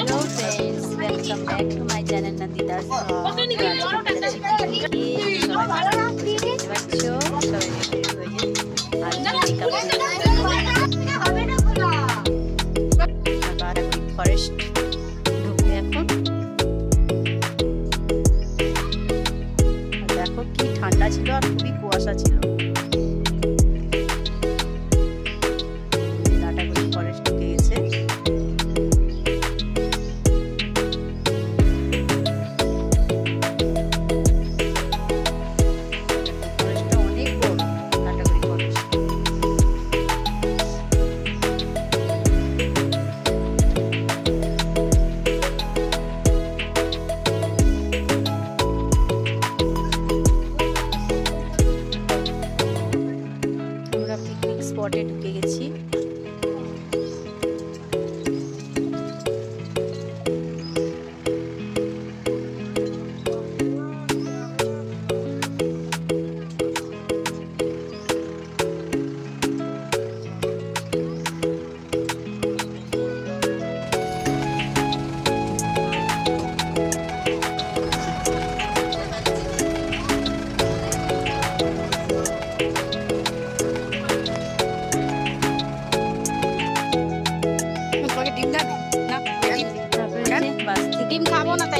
Hello friends, welcome back to my channel Nandita's Vlog. Forest ঢুকবে এখন। দেখো কি ঠান্ডা ছিল আর খুবই কুয়াশা ছিল। ফরেস্ট ঢুকে গেছে। পিকনিক স্পটে ঢুকে গেছি। ডিম খাবো না।